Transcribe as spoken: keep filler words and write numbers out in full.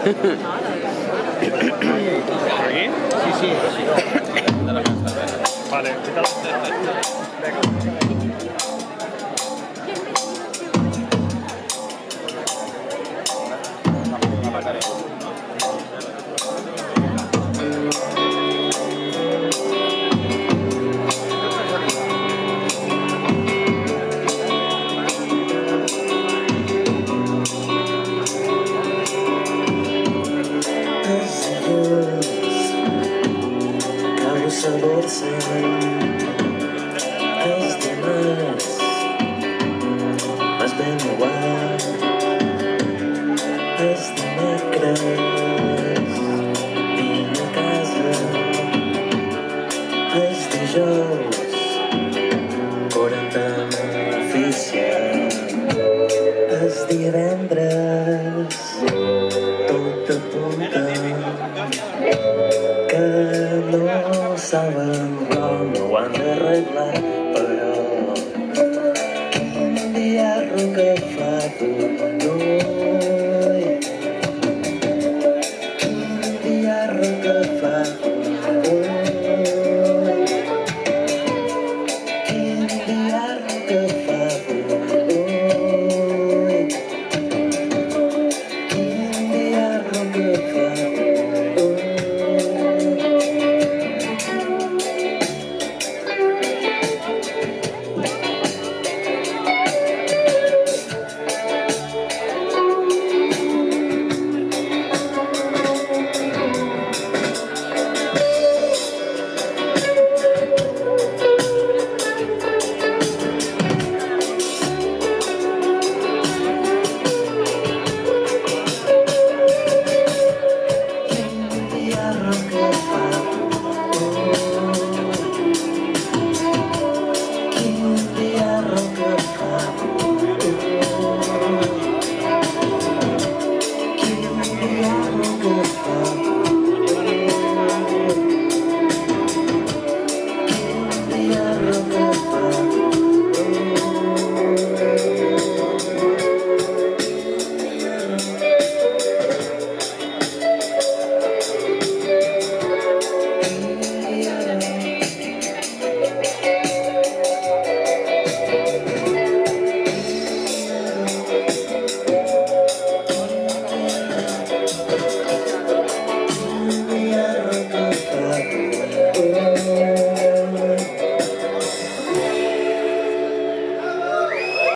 Aquí? Sí, sí. Vale, ¿qué tal? Saber-se els demás m'has ben igual els dimecres vinc a casa els dijous quaranta oficial els divendres tot apunta que no saben com ho han d'arreglar, però quin dia que fa tu no